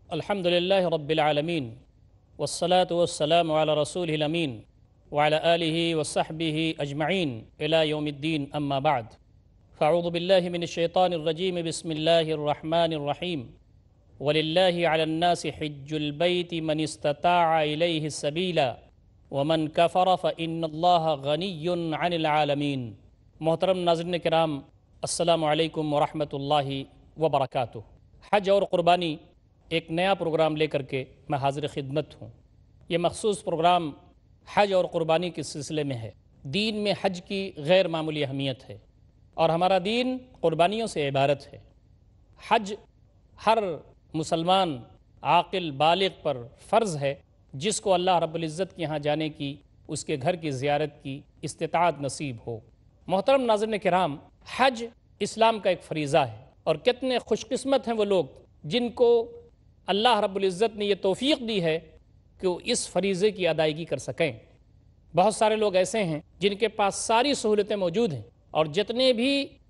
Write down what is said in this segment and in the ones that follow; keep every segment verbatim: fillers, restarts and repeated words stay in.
الحمد للہ رب العالمین والصلاة والسلام علی رسولہ الامین وعلی آلہ وصحبہ اجمعین الی یوم الدین اما بعد فاعوذ باللہ من الشیطان الرجیم بسم اللہ الرحمن الرحیم وللہ علی الناس حج البیت من استطاع الیہ سبیلا ومن کفر فإن اللہ غنی عن العالمین۔ محترم ناظرین کرام، السلام علیکم ورحمۃ اللہ وبرکاتہ۔ حج اور قربانی ایک نیا پروگرام لے کر کے میں حاضر خدمت ہوں۔ یہ مخصوص پروگرام حج اور قربانی کے سلسلے میں ہے۔ دین میں حج کی غیر معمولی اہمیت ہے اور ہمارا دین قربانیوں سے عبارت ہے۔ حج ہر مسلمان عاقل بالغ پر فرض ہے جس کو اللہ رب العزت کے یہاں جانے کی، اس کے گھر کی زیارت کی استطاعت نصیب ہو۔ محترم ناظرین کرام، حج اسلام کا ایک فریضہ ہے اور کتنے خوش قسمت ہیں وہ لوگ جن کو اللہ رب العزت نے یہ توفیق دی ہے کہ وہ اس فریضے کی ادائیگی کر سکیں۔ بہت سارے لوگ ایسے ہیں جن کے پاس ساری سہولتیں موجود ہیں اور جتنے بھی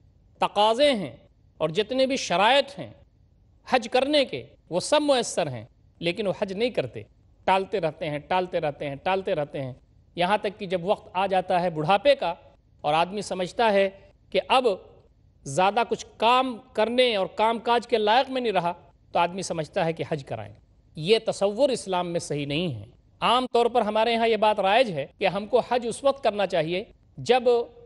تقاضے ہیں اور جتنے بھی شرائط ہیں حج کرنے کے وہ سب میسر ہیں، لیکن وہ حج نہیں کرتے، ٹالتے رہتے ہیں ٹالتے رہتے ہیں ٹالتے رہتے ہیں یہاں تک کہ جب وقت آ جاتا ہے بڑھاپے کا اور آدمی سمجھتا ہے کہ اب زیادہ کچھ کام کرنے اور کام کاج کے لائق میں نہیں رہا تو آدمی سمجھتا ہے کہ حج کرائیں۔ یہ تصور اسلام میں صحیح نہیں ہے۔ عام طور پر ہمارے یہاں یہ بات رائج ہے کہ ہم کو حج اس وقت کرنا چاہیے جب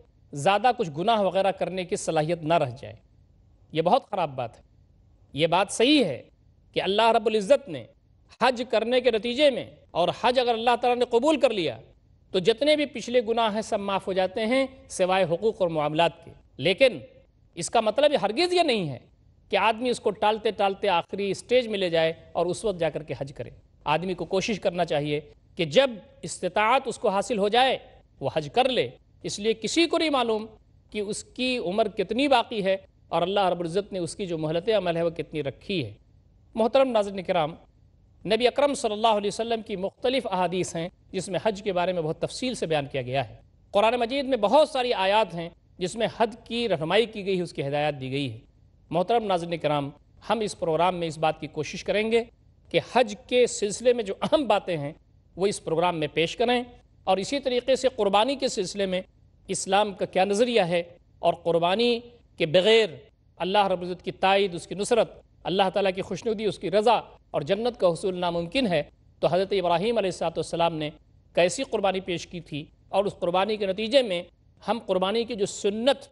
زیادہ کچھ گناہ وغیرہ کرنے کی صلاحیت نہ رہ جائے۔ یہ بہت خراب بات ہے۔ یہ بات صحیح ہے کہ اللہ رب العزت نے حج کرنے کے نتیجے میں، اور حج اگر اللہ تعالیٰ نے قبول کر لیا تو جتنے بھی پچھلے گناہ ہیں سب معاف ہو جاتے ہیں سوائے حقوق اور معاملات کے۔ لیکن اس کا مطلب ہرگز یہ نہیں ہے کہ آدمی اس کو ٹالتے ٹالتے آخری اسٹیج میں لے جائے اور اس وقت جا کر کے حج کرے۔ آدمی کو کوشش کرنا چاہیے کہ جب استطاعت اس کو حاصل ہو جائے وہ حج کر لے، اس لیے کسی کو نہیں معلوم کہ اس کی عمر کتنی باقی ہے اور اللہ رب العزت نے اس کی جو مہلت عمل ہے وہ کتنی رکھی ہے۔ محترم ناظرین کرام، نبی اکرم صلی اللہ علیہ وسلم کی مختلف احادیث ہیں جس میں حج کے بارے میں بہت تفصیل سے بیان کیا گیا ہے۔ قرآن مجید میں بہت ساری آیات ہیں جس میں حج کی رہنمائی کی گئی ہے، اس کی ہدایت دی گئی ہے۔ محترم ناظرین کرام، ہم اس پروگرام میں اس بات کی کوشش کریں گے کہ حج کے سلسلے میں جو اہم باتیں ہیں وہ اس پروگرام میں پیش کریں، اور اسی طریقے سے قربانی کے سلسلے میں اسلام کا کیا نظریہ ہے، اور قربانی کے بغیر اللہ رب العزت کی تائید، اس کی نصرت، اللہ تعالیٰ کی خوشنودی، اس کی رضا اور جنت کا حصول ناممکن ہے۔ تو حضرت ابراہیم علیہ السلام نے کیسی قربانی پیش کی تھی، اور اس قربانی کے نتیجے میں ہم قربانی کی جو سنت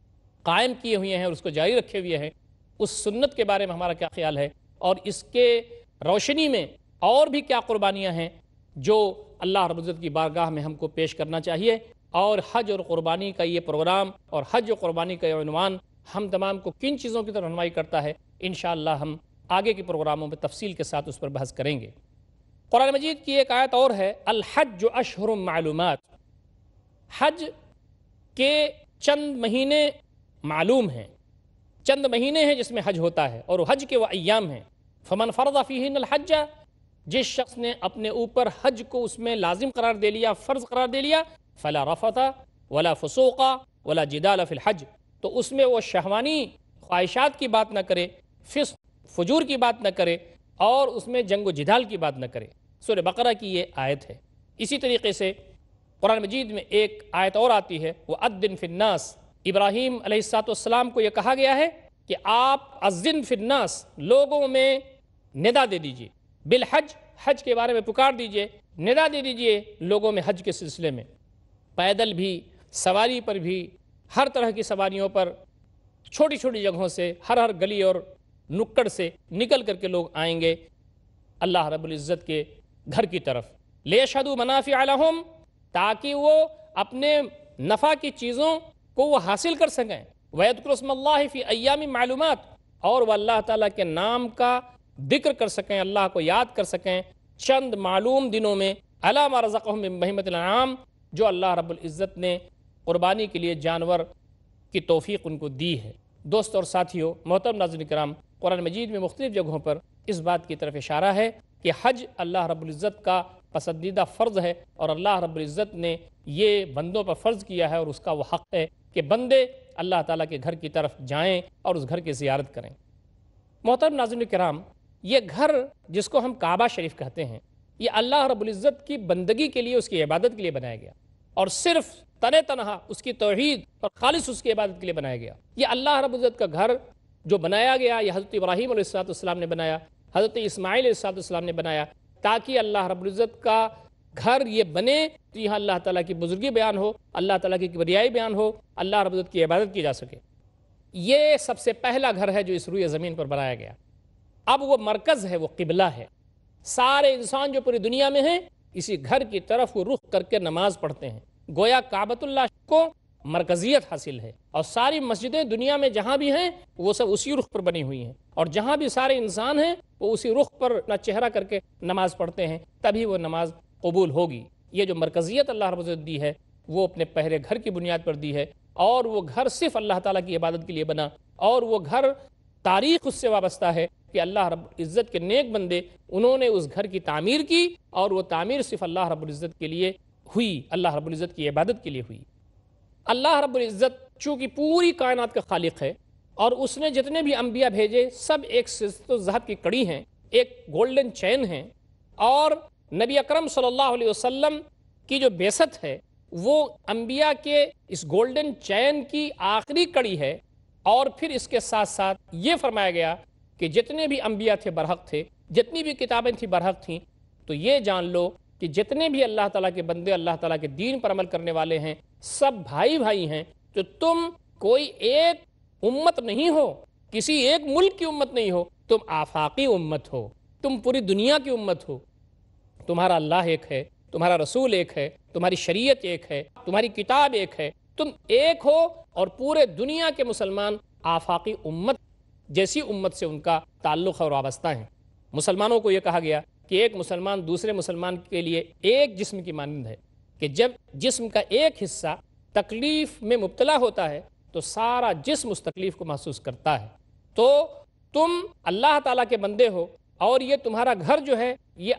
قائم کیے ہوئے ہیں اور اس کو جاری رکھے ہوئے ہیں، اس سنت کے بارے میں ہمارا کیا خیال ہے، اور اس کے روشنی میں اور بھی کیا قربانیاں ہیں جو اللہ رب العزت کی بارگاہ میں ہم کو پیش کرنا چاہیے۔ اور حج اور قربانی کا یہ پروگرام اور حج اور قربانی کا یہ عنوان ہم تمام کو کن چیزوں کی طرف رہنمائی کرتا ہے، انشاءاللہ ہم آگے کے پروگراموں میں تفصیل کے ساتھ اس پر بحث کریں گے۔ قرآن مجید کی ایک آیت اور ہے، الحج اشہر معلومات، حج کے چند مہینے معلوم ہیں، چند مہینے ہیں جس میں حج ہوتا ہے، اور حج کے وہ ایام ہیں۔ فمن فرض فیہن الحج، جس شخص نے اپنے اوپر حج کو اس میں لازم قرار دے لیا، فرض قرار دے لیا، فلا رفث ولا فسوق ولا جدال فی الحج، تو اس میں وہ شہوانی خواہشات کی بات نہ کرے، فسق فجور کی بات نہ کرے، اور اس میں جنگ و جدال کی بات نہ کرے۔ سورہ بقرہ کی یہ آیت ہے۔ اسی طریقے سے قرآن مجید میں ایک آیت اور آتی ہے، وَأَذِّن فِي النَّاسِ، ابراہیم علیہ السلام کو یہ کہا گیا ہے کہ آپ اذن فی الناس، لوگوں میں ندا دے دیجئے، بالحج، حج کے بارے میں پکار دیجئے، ندا دے دیجئے لوگوں میں حج کے سلسلے میں۔ پیدل بھی، سواری پر بھی، ہر طرح کی سواریوں پر، چھوٹی چھوٹی جگہوں سے، ہر ہر گلی اور نکڑ سے نکل کر کے لوگ آئیں گے اللہ رب العزت کے گھر کی طرف، لیشہدوا منافع لہم، تاکہ وہ اپنے نفع کی چیزوں کو وہ حاصل کر سکیں، وَيَذْكُرُوا اسْمَ اللَّهِ فِي أَيَّامٍ معلومات، اور وہ اللہ تعالیٰ کے نام کا ذکر کر سکیں، اللہ کو یاد کر سکیں چند معلوم دنوں میں، عَلَىٰ مَا رَزَقَهُم مِّن بَهِیمَةِ الْأَنْعَامِ، جو اللہ رب العزت نے قربانی کے لیے جانور کی توفیق ان کو دی ہے۔ دوست اور ساتھیو، محترم ناظرین کرام، قرآن مجید میں مختلف جگہوں پر اس بات کی طرف اشارہ ہے کہ حج اللہ رب العزت کا پسندیدہ فرض ہے، اور اللہ رب العزت نے یہ بندوں پر فرض کیا ہے، اور اس کا وہ حق ہے کہ بندے اللہ تعالیٰ کے گھر کی طرف جائیں اور اس گھر کی زیارت کریں۔ محترم ناظرین کرام، یہ گھر جس کو ہم کعبہ شریف کہتے ہیں، یہ اللہ رب العزت کی بندگی کے لیے، اس کی عبادت کے لیے بنایا گیا، اور صرف تنہ تنہا اس کی توحید اور خالص اس کی عبادت کے لیے بنایا گیا۔ یہ اللہ رب العزت کا گھر جو بنایا گیا، یہ حضرت ابراہیم علیہ الصلوۃ والسلام نے بنایا، حضرت اسماعیل علیہ الصلوۃ والسلام نے بنایا، تاکہ اللہ رب العزت کا گھر یہ بنے تو یہاں اللہ تعالیٰ کی بزرگی بیان ہو، اللہ تعالیٰ کی کبریائی بیان ہو، اللہ رب العزت کی عبادت کی جا سکے۔ یہ سب سے پہلا گھر ہے جو اس روئے زمین پر بنایا گیا۔ اب وہ مرکز ہے، وہ قبلہ ہے۔ سارے انسان جو پوری دنیا میں ہیں اسی گھر کی طرف وہ رخ کر کے نماز پڑھتے ہیں، گویا کعبۃ اللہ کو مرکزیت حاصل ہے، اور ساری مسجدیں دنیا میں جہاں بھی ہیں وہ سب اسی رخ پر بنی ہوئی ہیں، اور جہاں بھی سارے انسان ہیں وہ اسی رخ پر اپنا چہرہ کر کے نماز پڑھتے ہیں، تبھی وہ نماز قبول ہوگی۔ یہ جو مرکزیت اللہ رب العزت دی ہے وہ اپنے پہلے گھر کی بنیاد پر دی ہے، اور وہ گھر صرف اللہ تعالیٰ کی عبادت کے لیے بنا، اور وہ گھر تاریخ اس سے وابستہ ہے کہ اللہ رب العزت کے نیک بندے انہوں نے اس گھر کی تعمیر کی، اور وہ تعمیر صرف اللہ رب العزت کے لیے ہوئی، اللہ رب العزت کی عبادت کے لیے ہوئی۔ اللہ رب العزت چونکہ پوری کائنات کا خالق ہے، اور اس نے جتنے بھی انبیاء بھیجے سب ایک سلسلۃ الذہب کی کڑی ہیں، ایک گولڈن چین ہیں، اور نبی اکرم صلی اللہ علیہ وسلم کی جو بعثت ہے وہ انبیاء کے اس گولڈن چین کی آخری کڑی ہے، اور پھر اس کے ساتھ ساتھ یہ فرمایا گیا کہ جتنے بھی انبیاء تھے برحق تھے، جتنی بھی کتابیں تھیں برحق تھیں، تو یہ جان لو کہ جتنے بھی اللہ تعالیٰ کے بندے اللہ تعالیٰ کے دین پر عمل کرنے والے ہیں سب بھائی بھائی ہیں، تو تم کوئی ایک امت نہیں ہو، کسی ایک ملک کی امت نہیں ہو، تم آفاقی امت ہو، تم پوری دنیا کی امت ہو۔ تمہارا اللہ ایک ہے، تمہارا رسول ایک ہے، تمہاری شریعت ایک ہے، تمہاری کتاب ایک ہے، تم ایک ہو، اور پورے دنیا کے مسلمان آفاقی امت جیسی امت سے ان کا تعلق اور وابستہ ہیں۔ مسلمانوں کو یہ کہا گیا کہ ایک مسلمان دوسرے مسلمان کے لیے ایک جسم کی مانند ہے، کہ جب جسم کا ایک حصہ تکلیف میں مبتلا ہوتا ہے تو سارا جسم اس تکلیف کو محسوس کرتا ہے۔ تو تم اللہ تعالیٰ کے بندے ہو، اور یہ تمہارا گھر جو ہے یہ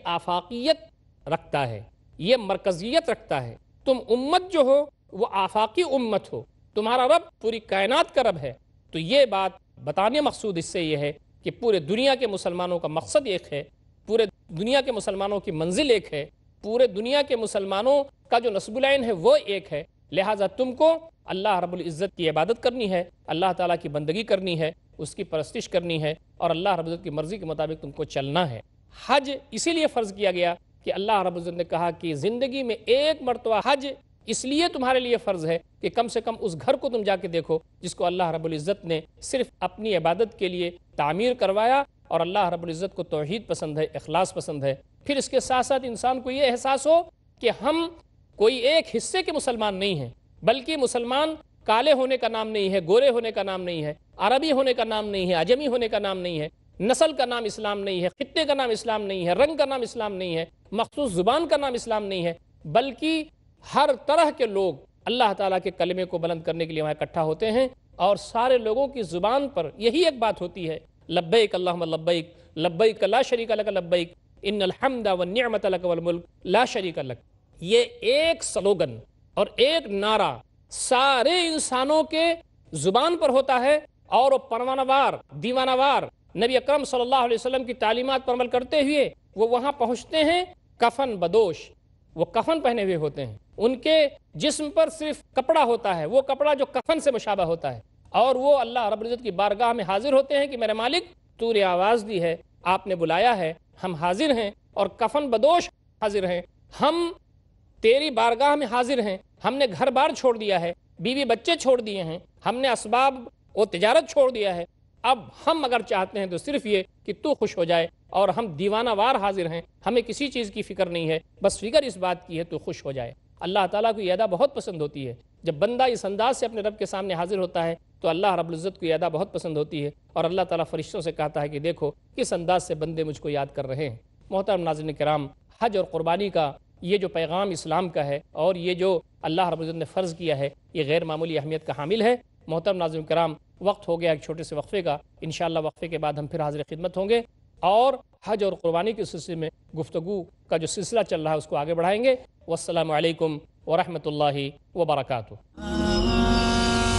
آفاقیت رکھتا ہے، یہ مرکزیت رکھتا ہے۔ تم امت جو ہو وہ آفاقی امت ہو، تمہارا رب پوری کائنات کا رب ہے۔ تو یہ بات بتانے مقصود اس سے یہ ہے کہ پورے دنیا کے مسلمانوں کا مقصد ایک ہے، پورے دنیا کے مسلمانوں کی منزل ایک ہے، پورے دنیا کے مسلمانوں کا جو نصب العین ہے وہ ایک ہے، لہٰذا تم کو اللہ رب العزت کی عبادت کرنی ہے، اللہ تعالیٰ کی بندگی کرنی ہے، اس کی پرستش کرنی ہے، اور اللہ رب العزت کی مرضی کے مطابق تم کو چلنا ہے۔ حج اسی لیے فرض کیا گیا کہ اللہ رب العزت نے کہا کہ زندگی میں ایک مرتبہ حج اس لیے تمہارے لیے فرض ہے کہ کم سے کم اس گھر کو تم جا کے دیکھو جس کو اللہ رب العزت نے صرف اپنی عبادت کے لیے تعمیر کروایا، اور اللہ رب العزت کو توحید پسند ہے، اخلاص پسند ہے۔ پھر اس کے ساتھ ساتھ انسان کو یہ احساس ہو کہ ہم کوئی ایک حصے کے مسلمان نہیں ہیں، بلکہ مسلمان کالے ہونے کا نام نہیں ہے، گورے ہونے کا نام نہیں ہے، عربی ہونے کا نام نہیں ہے، عجمی ہونے کا نام نہیں ہے، نسل کا نام اسلام نہیں ہے، خطے کا نام اسلام نہیں ہے، رنگ کا نام اسلام نہیں ہے، مخصوص زبان کا نام اسلام نہیں ہے، بلکہ ہر طرح کے لوگ اللہ تعالیٰ کے کلمے کو بلند کرنے کے لیے وہاں اکٹھا ہوتے ہیں، اور سارے لوگوں کی زبان پر یہی ایک بات ہوتی ہے، لبیک اللہم لبیک، لبیک لا شریک لک لبیک، ان الحمد والنعمت لک والملک لا شریک لک۔ یہ ایک سلوگن اور ایک نعرہ سارے انسانوں کے زبان پر ہوتا ہے، اور وہ پروانہ وار دیوانہ وار نبی اکرم صلی اللہ علیہ وسلم کی تعلیمات پر عمل کرتے ہوئے وہ وہاں پہنچتے ہیں کفن بدوش، وہ کفن پہنے ہوئے ہوتے ہیں، ان کے جسم پر صرف کپڑا ہوتا ہے، وہ کپڑا جو کفن سے مشابہ ہوتا ہے، اور وہ اللہ رب العزت کی بارگاہ میں حاضر ہوتے ہیں کہ میرے مالک تو نے آواز دی ہے، آپ نے بلایا ہے، ہم حاضر ہیں، اور کفن بدوش حاضر ہیں، ہم تیری بارگاہ میں حاضر ہیں، ہم نے گھر بار چھوڑ دیا ہے، بیوی بچے چھوڑ دیے ہیں، ہم نے اسباب و تجارت چھوڑ دیا ہے، اب ہم اگر چاہتے ہیں تو صرف یہ کہ تو خوش ہو جائے، اور ہم دیوانہ وار حاضر ہیں، ہمیں کسی چیز کی فکر نہیں ہے، بس فکر اس بات کی ہے تو خوش ہو جائے۔ اللہ تعالیٰ کو یہ ادا بہت پسند ہوتی ہے، جب بندہ اس انداز سے اپنے رب کے سامنے حاضر ہوتا ہے تو اللہ رب العزت کو یہ ادا بہت پسند ہوتی ہے، اور اللہ تعالیٰ فرشتوں سے کہتا ہے کہ دیکھو کس انداز سے بندے مجھ کو یاد کر رہے ہیں۔ محترم ناظرین کرام، حج اور قربانی کا یہ جو پیغام اسلام کا ہے، اور یہ جو اللہ رب العزت نے فرض کیا ہے، یہ غیر معمولی اہمیت کا حامل ہے۔ محترم ناظرین کرام، وقت ہو گیا ایک چھوٹے سے وقفے کا، انشاءاللہ وقفے کے بعد ہم پھر حاضر خدمت ہوں گے، اور حج اور قربانی کے سلسلے میں گفتگو کا جو سلسلہ چل رہا ہے اس کو آگے بڑھائیں گے۔ والسلام علیکم ورحمۃ اللہ وبرکاتہ۔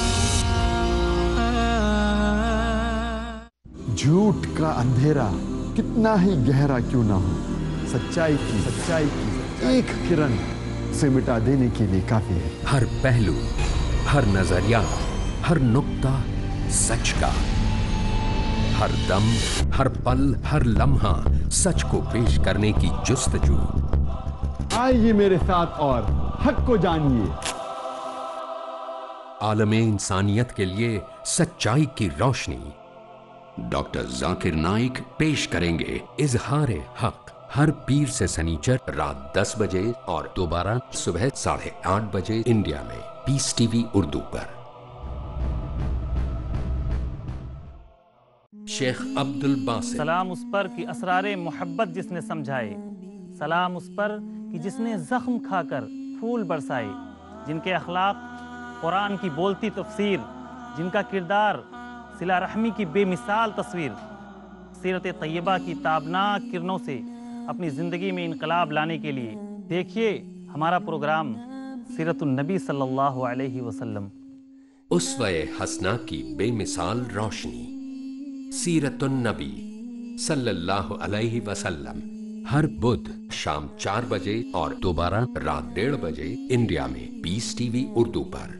جھوٹ کا اندھیرا کتنا ہی گہرا کیوں نہ ہو، سچائی کی سچائی کی ایک کرن سے مٹا دینے کے لیے کافی ہے۔ ہر پہلو، ہر نظریہ، ہر نقطہ سچ کا، ہر دم، ہر پل، ہر لمحہ سچ کو پیش کرنے کی جستجو۔ آئیے میرے ساتھ اور حق کو جانیے۔ عالم انسانیت کے لیے سچائی کی روشنی۔ ڈاکٹر ذاکر نائک پیش کریں گے اظہار حق، ہر پیر سے سنیچر رات دس بجے اور دوبارہ صبح ساڑھے آٹھ بجے انڈیا میں پیس ٹی وی اردو پر۔ شیخ عبد الباسط۔ سلام اس پر کہ اسرار محبت جس نے سمجھائے، سلام اس پر کہ جس نے زخم کھا کر پھول برسائے، جن کے اخلاق قرآن کی بولتی تفسیر، جن کا کردار صلہ رحمی کی بے مثال تصویر، سیرت طیبہ کی تابناک کرنوں سے اپنی زندگی میں انقلاب لانے کے لیے دیکھیے ہمارا پروگرام سیرت النبی صلی اللہ علیہ وسلم۔ اسوہ حسنہ کی بے مثال روشنی، سیرت النبی صلی اللہ علیہ وسلم، ہر بدھ شام چار بجے اور دوبارہ رات ڈیڑھ بجے انڈیا میں پیس ٹی وی اردو پر۔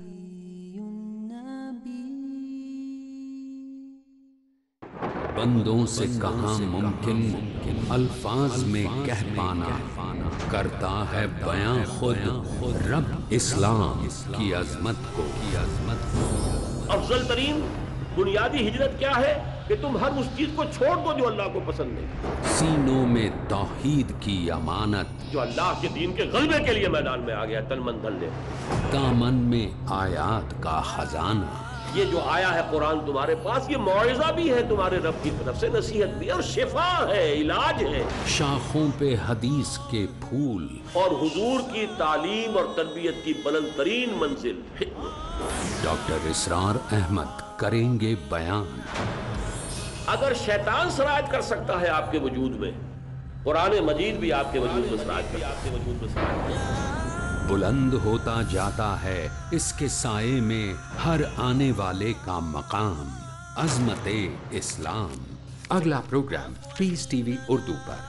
بندوں سے کہاں ممکن الفاظ میں کہہ پانا، کرتا ہے بیاں خود رب اسلام کی عظمت کو۔ افضل ترین بنیادی ہجرت کیا ہے کہ تم ہر اس چیز کو چھوڑ دو جو اللہ کو پسند نہیں۔ سینوں میں توحید کی امانت، جو اللہ کے دین کے غلبے کے لیے میدان میں آ گیا تن من دھن لے۔ دامن میں آیات کا خزانہ، یہ جو آیا ہے قرآن تمہارے پاس، یہ موعظہ بھی ہے تمہارے رب کی طرف سے، نصیحت بھی اور شفا ہے، علاج ہے۔ شاخوں پہ حدیث کے پھول اور حضور کی تعلیم اور تربیت کی بلند ترین منزل حکمت۔ ڈاکٹر اسرار احمد کریں گے بیان۔ اگر شیطان سرایت کر سکتا ہے آپ کے وجود میں، قرآن مجید بھی آپ کے وجود میں سرایت کر آپ کے وجود میں سرایت کر۔ بلند ہوتا جاتا ہے اس کے سائے میں ہر آنے والے کا مقام، عظمت اسلام۔ اگلا پروگرام پیس ٹی وی اردو پر۔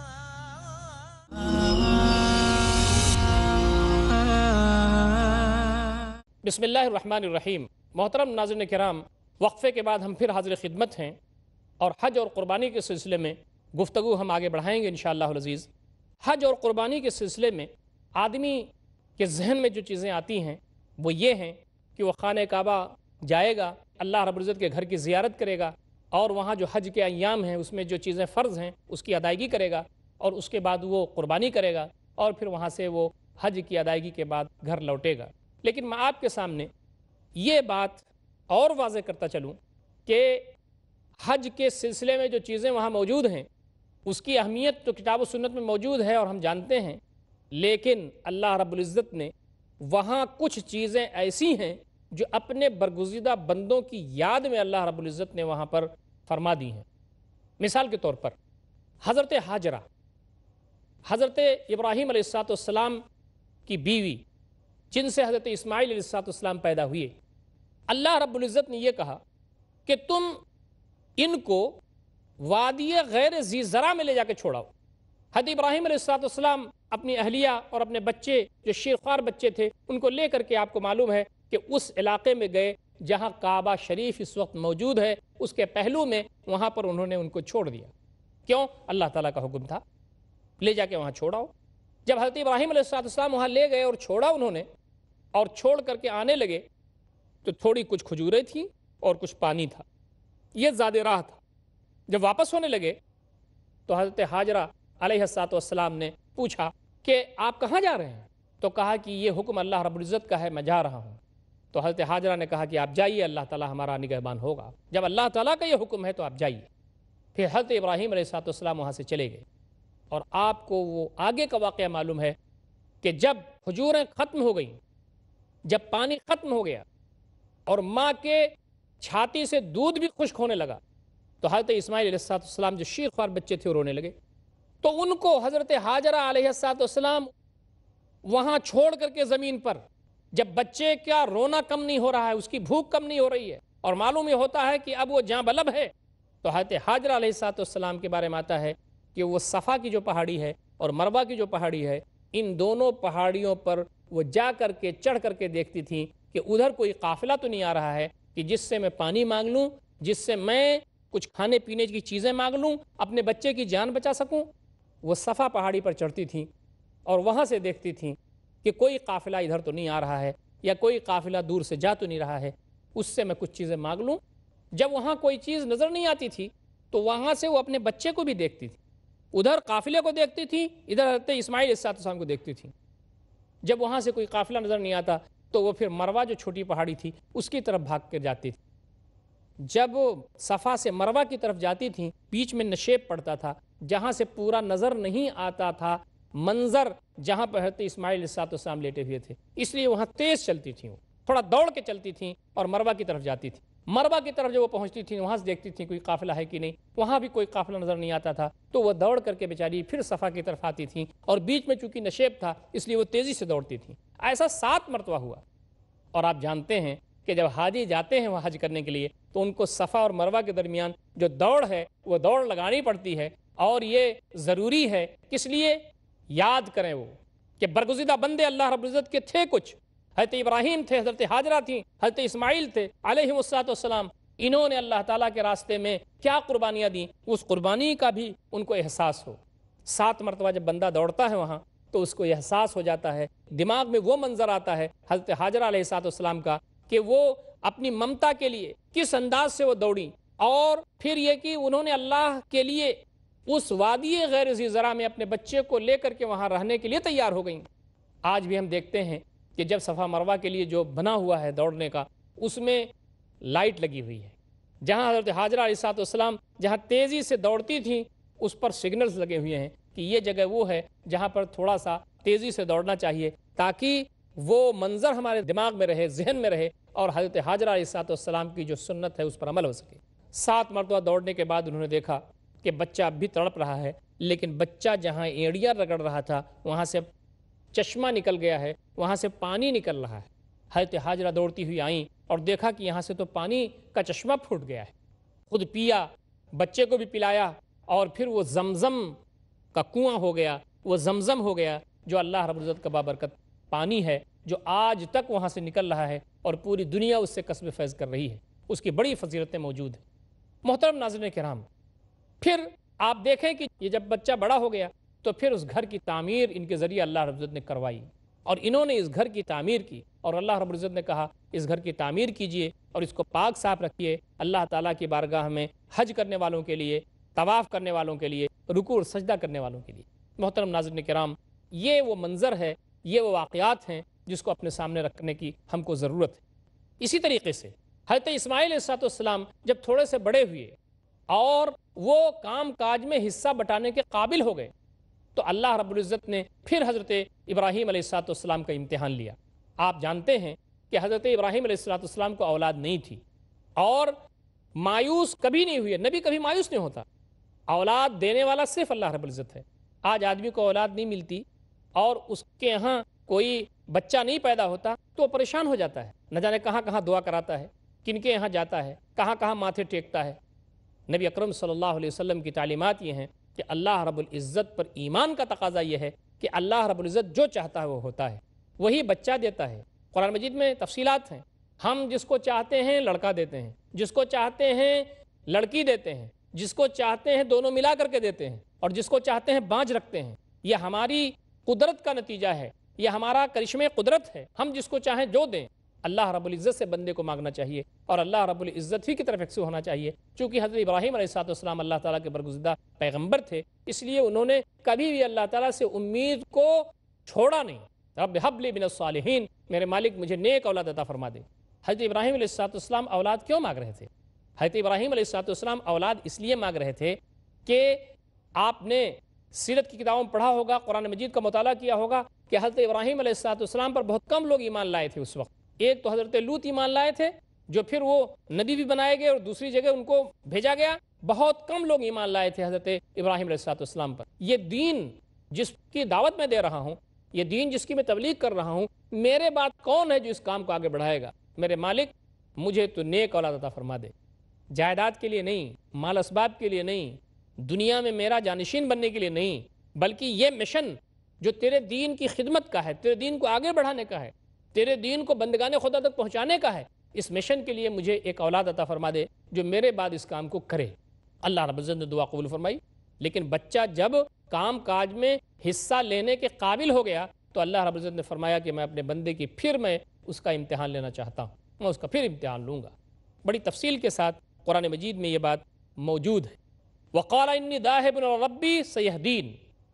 بسم اللہ الرحمن الرحیم۔ محترم ناظرین کرام، وقفے کے بعد ہم پھر حاضر خدمت ہیں اور حج اور قربانی کے سلسلے میں گفتگو ہم آگے بڑھائیں گے انشاءاللہ العزیز۔ حج اور قربانی کے سلسلے میں آدمی کے ذہن میں جو چیزیں آتی ہیں وہ یہ ہیں کہ وہ خانہ کعبہ جائے گا، اللہ رب العزت کے گھر کی زیارت کرے گا، اور وہاں جو حج کے ایام ہیں اس میں جو چیزیں فرض ہیں اس کی ادائیگی کرے گا، اور اس کے بعد وہ قربانی کرے گا، اور پھر وہاں سے وہ حج کی ادائیگی کے بعد گھر لوٹے گا۔ لیکن میں آپ کے سامنے یہ بات اور واضح کرتا چلوں کہ حج کے سلسلے میں جو چیزیں وہاں موجود ہیں اس کی اہمیت تو کتاب و سنت میں موجود ہے اور ہم جانتے ہیں، لیکن اللہ رب العزت نے وہاں کچھ چیزیں ایسی ہیں جو اپنے برگزیدہ بندوں کی یاد میں اللہ رب العزت نے وہاں پر فرما دی ہیں۔ مثال کے طور پر حضرت ہاجرہ، حضرت ابراہیم علیہ السلام کی بیوی، جن سے حضرت اسماعیل علیہ السلام پیدا ہوئے، اللہ رب العزت نے یہ کہا کہ تم ان کو وادی غیر ذی زرع میں لے جا کے چھوڑاؤ۔ حضرت ابراہیم علیہ السلام اپنی اہلیہ اور اپنے بچے جو شیرخوار بچے تھے ان کو لے کر کے، آپ کو معلوم ہے کہ اس علاقے میں گئے جہاں کعبہ شریف اس وقت موجود ہے، اس کے پہلو میں، وہاں پر انہوں نے ان کو چھوڑ دیا۔ کیوں؟ اللہ تعالیٰ کا حکم تھا، لے جا کے وہاں چھوڑاؤ۔ جب حضرت ابراہیم علیہ السلام وہاں لے گئے اور چھوڑا انہوں نے، اور چھوڑ کر کے آنے لگے تو تھوڑی کچھ کھجوریں تھیں اور کچھ پانی تھا، یہ زیادہ راہ تھا۔ جب واپس ہونے لگے تو حضرت ہاجرہ علیہ السلام نے پوچھا کہ آپ کہاں جا رہے ہیں؟ تو کہا کہ یہ حکم اللہ رب العزت کا ہے، میں جا رہا ہوں۔ تو حضرت ہاجرہ نے کہا کہ آپ جائیے، اللہ تعالیٰ ہمارا نگہبان ہوگا۔ جب اللہ تعالیٰ کا یہ حکم ہے تو آپ جائیے۔ پھر حضرت ابراہیم علیہ السلام وہاں سے چلے گئے، اور آپ کو وہ آگے کا واقعہ معلوم ہے کہ جب کھجوریں ختم ہو گئیں، جب پانی ختم ہو گیا اور ماں کے چھاتی سے دودھ بھی خشک ہونے لگا، تو حضرت اسماعیل علیہ السلام جو شیرخوار بچے تھے رونے لگے۔ تو ان کو حضرت ہاجرہ علیہ السلام وہاں چھوڑ کر کے زمین پر، جب بچے کا رونا کم نہیں ہو رہا ہے، اس کی بھوک کم نہیں ہو رہی ہے، اور معلوم یہ ہوتا ہے کہ اب وہ جاں بلب ہے، تو حضرت حاجرہ علیہ الصلوۃ والسلام کے بارے میں آتا ہے کہ وہ صفا کی جو پہاڑی ہے اور مروہ کی جو پہاڑی ہے، ان دونوں پہاڑیوں پر وہ جا کر کے چڑھ کر کے دیکھتی تھیں کہ ادھر کوئی قافلہ تو نہیں آ رہا ہے کہ جس سے میں پانی مانگ لوں، جس سے میں کچھ کھانے پینے کی چیزیں مانگ لوں، اپنے بچے کی جان بچا سکوں۔ وہ صفا پہاڑی پر چڑھتی تھیں اور وہاں سے دیکھتی تھیں کہ کوئی قافلہ ادھر تو نہیں آ رہا ہے یا کوئی قافلہ دور سے جا تو نہیں رہا ہے، اس سے میں کچھ چیزیں مانگ لوں۔ جب وہاں کوئی چیز نظر نہیں آتی تھی تو وہاں سے وہ اپنے بچے کو بھی دیکھتی تھی، ادھر قافلے کو دیکھتی تھی، ادھر حضرت اسماعیل علیہ السلام کو دیکھتی تھی۔ جب وہاں سے کوئی قافلہ نظر نہیں آتا تو وہ پھر مروہ جو چھوٹی پہاڑی تھی اس کی طرف بھاگ کر جاتی تھی۔ جب صفا سے مروہ کی طرف جاتی تھیں، بیچ میں نشیب پڑتا تھا جہاں سے پورا نظر نہیں آتا تھا منظر جہاں پر حضرت اسماعیل علیہ السلام لیٹے ہوئے تھے، اس لیے وہاں تیز چلتی تھیں، وہ تھوڑا دوڑ کے چلتی تھیں اور مروہ کی طرف جاتی تھی۔ مروہ کی طرف جب وہ پہنچتی تھیں وہاں سے دیکھتی تھیں کوئی قافلہ ہے کہ نہیں، وہاں بھی کوئی قافلہ نظر نہیں آتا تھا تو وہ دوڑ کر کے بیچاری پھر صفا کی طرف آتی تھیں، اور بیچ میں چونکہ نشیب تھا اس لیے وہ تیزی سے دوڑتی تھیں۔ ایسا سات مرتبہ ہوا۔ اور آپ جانتے ہیں کہ جب حاجی جاتے ہیں وہ حج کرنے کے لیے تو ان کو صفا اور مروہ کے درمیان جو دوڑ ہے وہ دوڑ لگانی پڑتی ہے، اور یہ ضروری ہے، کس لیے؟ یاد کریں وہ کہ برگزیدہ بندے اللہ رب العزت کے تھے کچھ، حضرت ابراہیم تھے، حضرت حاجرہ تھیں، حضرت اسماعیل تھے علیہ السلام، انہوں نے اللہ تعالیٰ کے راستے میں کیا قربانیاں دیں، اس قربانی کا بھی ان کو احساس ہو۔ سات مرتبہ جب بندہ دوڑتا ہے وہاں تو اس کو احساس ہو جاتا ہے، دماغ میں وہ منظر آتا ہے حضرت حاجرہ علیہ السلام کا کہ وہ اپنی ممتا کے لیے کس انداز سے وہ دوڑیں، اور پھر یہ کہ انہوں نے اللہ کے لیے اس وادی غیر ذی زرع میں اپنے بچے کو لے کر کے وہاں رہنے کے لیے تیار ہو گئیں۔ آج بھی ہم دیکھتے ہیں کہ جب صفا مروہ کے لیے جو بنا ہوا ہے دوڑنے کا اس میں لائٹ لگی ہوئی ہے، جہاں حضرت حاجرہ علیہ السلام جہاں تیزی سے دوڑتی تھیں اس پر سگنلز لگے ہوئے ہیں کہ یہ جگہ وہ ہے جہاں پر تھوڑا سا تیزی سے دوڑنا چاہیے تاکہ وہ منظر ہمارے دماغ میں رہے، ذہن میں رہے، اور حضرت حاجرہ علیہ السلام کی جو سنت ہے اس پر عمل ہو سکے۔ سات مرتبہ دوڑنے کے بعد انہوں نے دیکھا کہ بچہ اب بھی تڑپ رہا ہے، لیکن بچہ جہاں ایڑیاں رگڑ رہا تھا وہاں سے چشمہ نکل گیا ہے، وہاں سے پانی نکل رہا ہے۔ حضرت حاجرہ دوڑتی ہوئی آئیں اور دیکھا کہ یہاں سے تو پانی کا چشمہ پھوٹ گیا ہے، خود پیا، بچے کو بھی پلایا، اور پھر وہ زمزم کا کنواں ہو گیا، وہ زمزم ہو گیا جو اللہ رب العزت کا بابرکت پانی ہے، جو آج تک وہاں سے نکل رہا ہے اور پوری دنیا اس سے کسب فیض کر رہی ہے، اس کی بڑی فضیلتیں موجود ہیں۔ محترم ناظرین کرام، پھر آپ دیکھیں کہ یہ جب بچہ بڑا ہو گیا تو پھر اس گھر کی تعمیر ان کے ذریعے اللہ رب العزت نے کروائی، اور انہوں نے اس گھر کی تعمیر کی، اور اللہ رب العزت نے کہا اس گھر کی تعمیر کیجئے اور اس کو پاک صاف رکھیے، اللہ تعالیٰ کی بارگاہ میں حج کرنے والوں کے لیے، طواف کرنے والوں کے لیے، رکوع اور سجدہ کرنے والوں کے لیے۔ محترم ناظرین کرام، یہ وہ منظر ہے، یہ وہ واقعات ہیں جس کو اپنے سامنے رکھنے کی ہم کو ضرورت ہے۔ اسی طریقے سے حضرت اسماعیل علیہ السلام جب تھوڑے سے بڑے ہوئے اور وہ کام کاج میں حصہ بٹانے کے قابل ہو گئے تو اللہ رب العزت نے پھر حضرت ابراہیم علیہ السلام کا امتحان لیا۔ آپ جانتے ہیں کہ حضرت ابراہیم علیہ السلام کو اولاد نہیں تھی، اور مایوس کبھی نہیں ہوئے، نبی کبھی مایوس نہیں ہوتا، اولاد دینے والا صرف اللہ رب العزت ہے۔ آج آدمی کو اولاد نہیں ملتی اور اس کے ہاں کوئی بچہ نہیں پیدا ہوتا تو وہ پریشان ہو جاتا ہے، نہ جانے کہاں کہاں دعا کراتا ہے، کن کے یہاں جاتا ہے، کہاں کہاں ماتھے ٹیکتا ہے۔ نبی اکرم صلی اللہ علیہ وسلم کی تعلیمات یہ ہیں کہ اللہ رب العزت پر ایمان کا تقاضا یہ ہے کہ اللہ رب العزت جو چاہتا ہے وہ ہوتا ہے، وہی بچہ دیتا ہے۔ قرآن مجید میں تفصیلات ہیں، ہم جس کو چاہتے ہیں لڑکا دیتے ہیں، جس کو چاہتے ہیں لڑکی دیتے ہیں، جس کو چاہتے ہیں دونوں ملا کر کے دیتے ہیں، اور جس کو چاہتے ہیں بانجھ رکھتے ہیں۔ یہ ہماری قدرت کا نتیجہ ہے، یہ ہمارا کرشمے قدرت ہے، ہم جس کو چاہیں جو دیں۔ اللہ رب العزت سے بندے کو مانگنا چاہیے اور اللہ رب العزت ہی کی طرف یکسو ہونا چاہیے، چونکہ حضرت ابراہیم علیہ السلام اللہ تعالیٰ کے برگزیدہ پیغمبر تھے، اس لیے انہوں نے کبھی بھی اللہ تعالیٰ سے امید کو چھوڑا نہیں۔ رب ہب لی من الصالحین، میرے مالک مجھے نیک اولاد عطا فرما دے۔ حضرت ابراہیم علیہ السلام اولاد کیوں مانگ رہے تھے؟ حضرت ابراہیم علیہ السلام اولاد اس لیے مانگ رہے تھے کہ آپ نے سیرت کی کتابوں میں پڑھا ہوگا، قرآن مجید کا مطالعہ کیا ہوگا کہ حضرت ابراہیم علیہ السلام پر بہت کم لوگ ایمان لائے تھے اس وقت۔ ایک تو حضرت لوط ایمان لائے تھے جو پھر وہ نبی بھی بنائے گئے اور دوسری جگہ ان کو بھیجا گیا، بہت کم لوگ ایمان لائے تھے حضرت ابراہیم علیہ السلام پر۔ یہ دین جس کی دعوت میں دے رہا ہوں، یہ دین جس کی میں تبلیغ کر رہا ہوں، میرے بعد کون ہے جو اس کام کو آگے بڑھائے گا؟ میرے مالک مجھے تو نیک اولاد عطا فرما دے۔ جائیداد کے لیے نہیں، مال اسباب کے لیے نہیں، دنیا میں میرا جانشین بننے کے لیے نہیں، بلکہ یہ مشن جو تیرے دین کی خدمت کا ہے، تیرے دین کو آگے بڑھانے کا ہے، تیرے دین کو بندگان خدا تک پہنچانے کا ہے، اس مشن کے لیے مجھے ایک اولاد عطا فرما دے جو میرے بعد اس کام کو کرے۔ اللہ رب العزت نے دعا قبول فرمائی۔ لیکن بچہ جب کام کاج میں حصہ لینے کے قابل ہو گیا تو اللہ رب العزت نے فرمایا کہ میں اپنے بندے کی پھر میں اس کا امتحان لینا چاہتا ہوں، میں اس کا پھر امتحان لوں گا۔ بڑی تفصیل کے ساتھ قرآن مجید میں یہ بات موجود ہے۔ وَقَالَ إِنِّي ذَاهِبٌ إِلَىٰ رَبِّي سَيَهْدِينِ،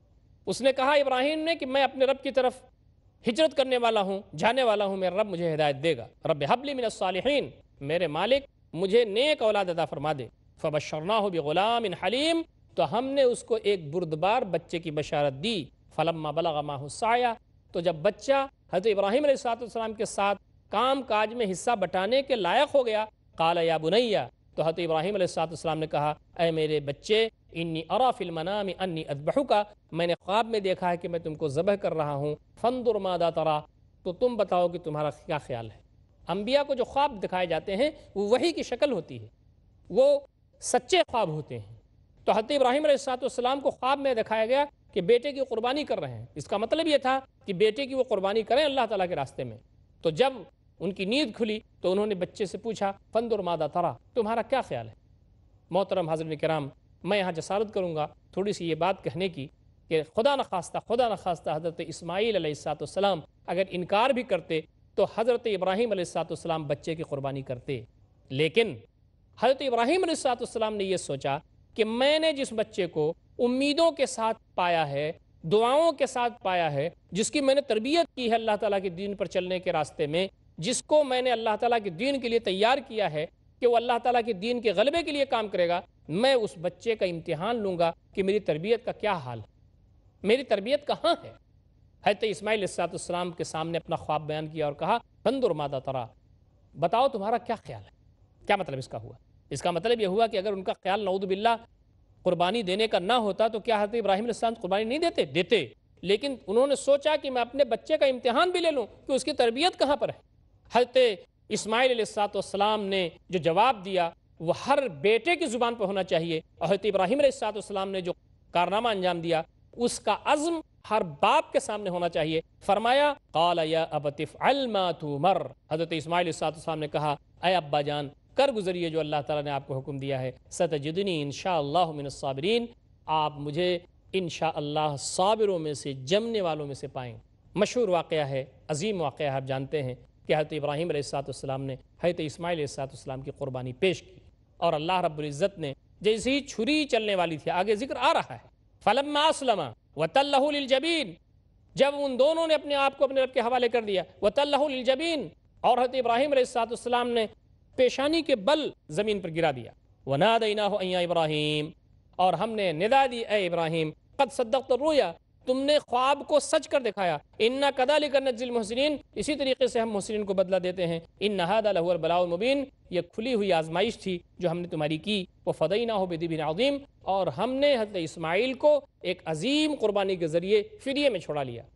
اس نے کہا ابراہیم نے کہ میں اپنے رب کی طرف ہجرت کرنے والا ہوں، جانے والا ہوں، میرا رب مجھے ہدایت دے گا۔ رب هب لي من الصالحین، میرے مالک مجھے نیک اولاد عطا فرما دے۔ فبشرناہ بغلام حلیم، تو ہم نے اس کو ایک بردبار بچے کی بشارت دی۔ فلما بلغ معه السعی، تو جب بچہ حضرت ابراہیم علیہ السلام کے ساتھ کام کاج میں حصہ بٹانے کے لائق ہو گیا، قال یا بنی، تو حضرت ابراہیم علیہ السلام نے کہا اے میرے بچے، انی ارا فی المنام انی اذبحک، میں نے خواب میں دیکھا ہے کہ میں تم کو ذبح کر رہا ہوں، فانظر ماذا تری، تو تم بتاؤ کہ تمہارا کیا خیال ہے۔ انبیاء کو جو خواب دکھائے جاتے ہیں وہ وحی کی شکل ہوتی ہے، وہ سچے خواب ہوتے ہیں۔ تو حضرت ابراہیم علیہ السلام کو خواب میں دکھایا گیا کہ بیٹے کی قربانی کر رہے ہیں، اس کا مطلب یہ تھا کہ بیٹے کی وہ قربانی کریں اللہ تعالیٰ کے راستے میں۔ تو جب ان کی نیند کھلی تو انہوں نے بچے سے پوچھا فانظر ماذا تری، تمہارا کیا خیال ہے؟ محترم حاضرین کرام، میں یہاں جسارت کروں گا تھوڑی سی یہ بات کہنے کی کہ خدا نخواستہ خدا نخواستہ حضرت اسماعیل علیہ السلام اگر انکار بھی کرتے تو حضرت ابراہیم علیہ السلام بچے کی قربانی کرتے۔ لیکن حضرت ابراہیم علیہ السلام نے یہ سوچا کہ میں نے جس بچے کو امیدوں کے ساتھ پایا ہے، دعاؤں کے ساتھ پایا ہے، جس کی میں نے تربیت کی ہے اللہ تعالیٰ کے دین پر چلنے کے راستے میں، جس کو میں نے اللہ تعالیٰ کے دین کے لیے تیار کیا ہے کہ وہ اللہ تعالیٰ کے دین کے غلبے کے لیے کام کرے گا، میں اس بچے کا امتحان لوں گا کہ میری تربیت کا کیا حال ہے، میری تربیت کہاں ہے۔ حضرت اسماعیل علیہ السلام کے سامنے اپنا خواب بیان کیا اور کہا فانظر ماذا تری، بتاؤ تمہارا کیا خیال ہے۔ کیا مطلب اس کا ہوا؟ اس کا مطلب یہ ہوا کہ اگر ان کا خیال نعوذ باللہ قربانی دینے کا نہ ہوتا تو کیا حضرت ابراہیم علیہ السلام قربانی نہیں دیتے؟ دیتے، لیکن انہوں نے سوچا کہ میں اپنے بچے کا امتحان بھی لے لوں کہ اس کی تربیت کہاں پر ہے۔ حضرت اسماعیل علیہ السلام نے جو جواب دیا وہ ہر بیٹے کی زبان پر ہونا چاہیے، اور حضرت ابراہیم علیہ السلام نے جو کارنامہ انجام دیا اس کا عزم ہر باپ کے سامنے ہونا چاہیے۔ فرمایا قال یا ابت افعل ما تؤمر، حضرت اسماعیل علیہ السلام نے کہا اے ابا جان کر گزریے جو اللہ تعالیٰ نے آپ کو حکم دیا ہے، ستجدنی انشاءاللہ من الصابرین، آپ مجھے انشاءاللہ صابروں میں سے، جمنے والوں میں سے پائیں۔ مشہور واقعہ ہے، عظیم واقعہ ہے، آپ جانتے ہیں کہ حضرت ابراہیم علیہ السلام نے حضرت اسماعیل علیہ السلام کی قربانی پیش کی، اور اللہ رب العزت نے جیسے ہی چھری چلنے والی تھی، آگے ذکر آ رہا ہے، فلما اسلم وتلہ للجبین، جب ان دونوں نے اپنے آپ کو اپنے رب کے حوالے کر دیا، وتلہ للجبین، اور حضرت ابراہیم علیہ السلام نے پیشانی کے بل زمین پر گرا دیا، ونادیناہ ان یا ابراہیم، اور ہم نے ندا دی اے ابراہیم، قد صدقت الرؤیا، تم نے خواب کو سچ کر دکھایا، انا کذالک نجزی المحسنین، اسی طریقے سے ہم محسنین کو بدلہ دیتے ہیں، ان ھذا لہو البلاء المبین، یہ کھلی ہوئی آزمائش تھی جو ہم نے تمہاری کی، وفدیناہ بذبح عظیم، اور ہم نے حضرت اسماعیل کو ایک عظیم قربانی کے ذریعے فدیے میں چھوڑا لیا،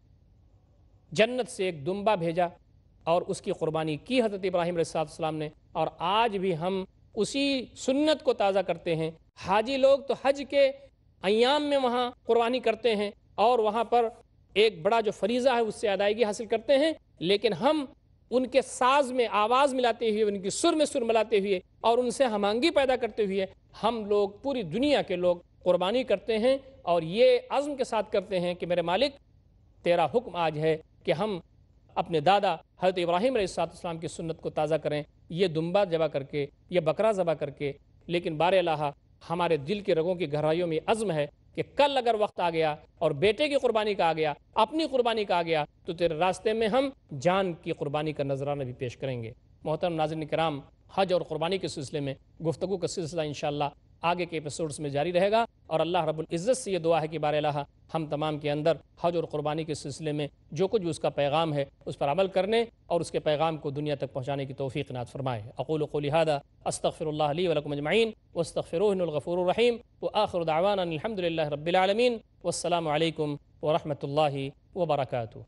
جنت سے ایک دمبا بھیجا اور اس کی قربانی کی حضرت ابراہیم علیہ السلام نے، اور آج بھی ہم اسی سنت کو تازہ کرتے ہیں۔ حاجی لوگ تو حج کے ایام میں وہاں قربانی کرتے ہیں اور وہاں پر ایک بڑا جو فریضہ ہے اس سے ادائیگی حاصل کرتے ہیں، لیکن ہم ان کے ساز میں آواز ملاتے ہوئے، ان کی سر میں سر ملاتے ہوئے اور ان سے ہم آہنگی پیدا کرتے ہوئے ہم لوگ، پوری دنیا کے لوگ قربانی کرتے ہیں، اور یہ عزم کے ساتھ کرتے ہیں کہ میرے مالک تیرا حکم آج ہے کہ ہم اپنے دادا حضرت ابراہیم علیہ السلام کی سنت کو تازہ کریں، یہ دمبا ذبح کر کے، یہ بکرا ذبح کر کے۔ لیکن بار الہ ہمارے دل کے رگوں کی گہرائیوں میں عزم ہے کہ کل اگر وقت آ گیا اور بیٹے کی قربانی کا آ گیا، اپنی قربانی کا آ گیا، تو تیرے راستے میں ہم جان کی قربانی کا نذرانہ بھی پیش کریں گے۔ محترم ناظرین کرام، حج اور قربانی کے سلسلے میں گفتگو کا سلسلہ انشاءاللہ آگے کے ایپیسوڈز میں جاری رہے گا، اور اللہ رب العزت سے یہ دعا ہے کہ بار الہ ہم تمام کے اندر حج اور قربانی کے سلسلے میں جو کچھ بھی اس کا پیغام ہے اس پر عمل کرنے اور اس کے پیغام کو دنیا تک پہنچانے کی توفیق عنایت فرمائے۔ اقول قولی ھذا استغفر اللہ لی ولکم اجمعین واستغفروہ انہ الغفور الرحیم، وآخر دعوانا الحمد للہ رب العالمین، والسلام علیکم ورحمۃ اللہ وبرکاتہ۔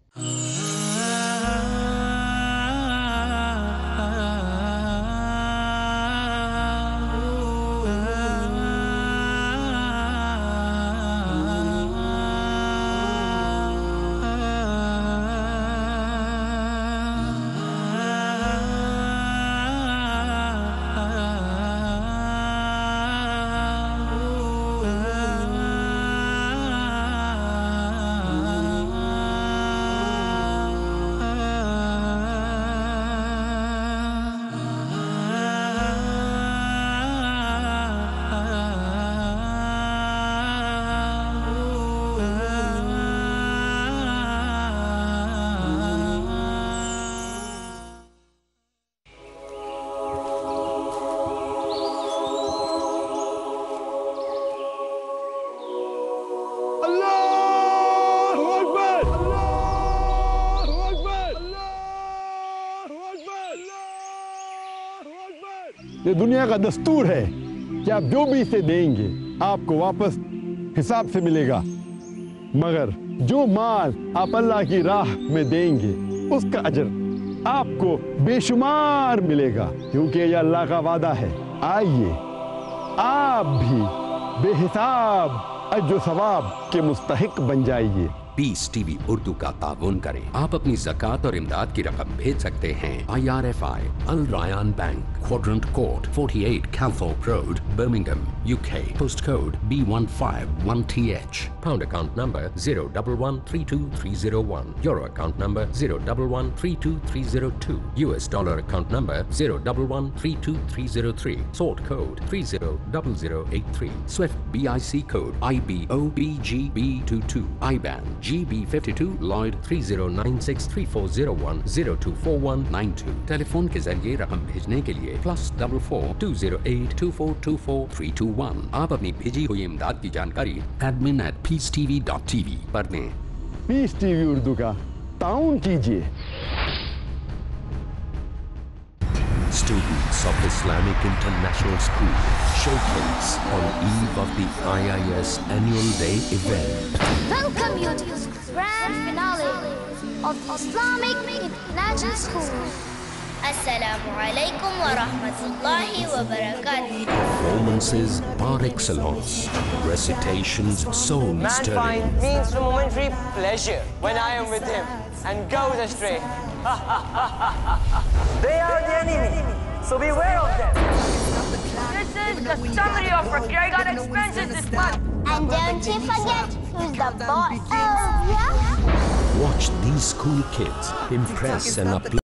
یہ دنیا کا دستور ہے کہ آپ جو بھی اسے دیں گے آپ کو واپس حساب سے ملے گا، مگر جو مال آپ اللہ کی راہ میں دیں گے اس کا اجر آپ کو بے شمار ملے گا، کیونکہ یہ اللہ کا وعدہ ہے۔ آئیے آپ بھی بے حساب اجر و ثواب کے مستحق بن جائیے۔ پیس ٹی وی اردو کا تعاون کریں۔ آپ اپنی زکوٰۃ اور امداد کی رقم بھیج سکتے ہیں I R F I Al Rayan bank, quadrant court forty eight Calthorpe road, Birmingham, U K, post code B one five one T H, pound account number zero double one three two three zero one, euro account number zero double one three two three zero two, U S dollar account number zero double one three two three zero three, sort code three zero double zero eight three, Swift B I C code I B O B G B two two, IBAN G B fifty two, Lloyd three zero nine six three four zero one zero two four one nine two. Telephone کے ذریعے رقم بھیجنے کے لیے plus double four two zero eight two four two four three two one. آپ اپنی بھیجی ہوئی امداد کی جانکاری admin at Peace TV dot TV ٹی وی پر دیں۔ پیس ٹی وی اردو کا تعاون کیجیے۔ Students of Islamic International School showcase on eve of the I I S Annual Day event. Welcome you to the grand finale of the Islamic International School. Assalamu alaikum wa rahmatullahi wa barakatuh. Performances par excellence, recitations soul Man stirring, finds means for momentary pleasure when I am with him and goes astray. They are the enemy, so beware of them. This is the summary of Ramadan expenses this month. And don't you forget who's the boss. Oh, yeah? watch these school kids impress and uplift